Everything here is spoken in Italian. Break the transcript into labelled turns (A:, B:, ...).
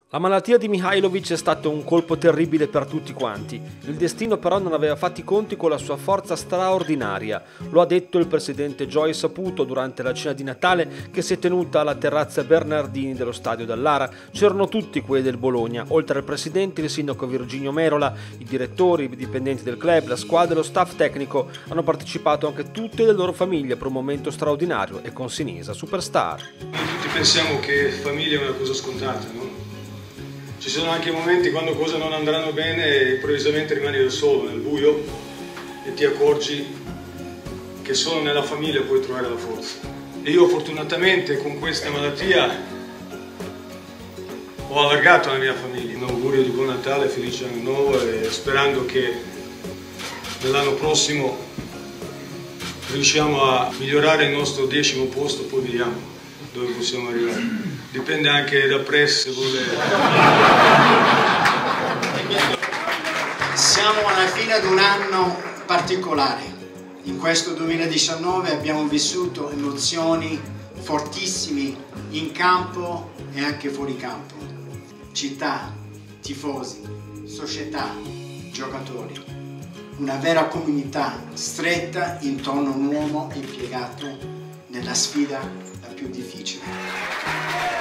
A: La malattia di Mihajlović è stato un colpo terribile per tutti quanti. Il destino però non aveva fatti i conti con la sua forza straordinaria. Lo ha detto il presidente Gioia Saputo durante la cena di Natale che si è tenuta alla terrazza Bernardini dello stadio Dallara. C'erano tutti quelli del Bologna, oltre al presidente il sindaco Virginio Merola, i direttori, i dipendenti del club, la squadra e lo staff tecnico. Hanno partecipato anche tutte le loro famiglie per un momento straordinario e con Sinisa superstar.
B: Noi tutti pensiamo che famiglia è una cosa scontata, no? Ci sono anche momenti quando cose non andranno bene e improvvisamente rimani da solo nel buio e ti accorgi che solo nella famiglia puoi trovare la forza. E io fortunatamente con questa malattia ho allargato la mia famiglia. Un augurio di buon Natale, felice anno nuovo e sperando che nell'anno prossimo riusciamo a migliorare il nostro 10° posto, poi vediamo dove possiamo arrivare. Dipende anche da Press se vuole.
C: Siamo alla fine di un anno particolare. In questo 2019 abbiamo vissuto emozioni fortissime in campo e anche fuori campo. Città, tifosi, società, giocatori. Una vera comunità stretta intorno a un uomo impiegato nella sfida la più difficile.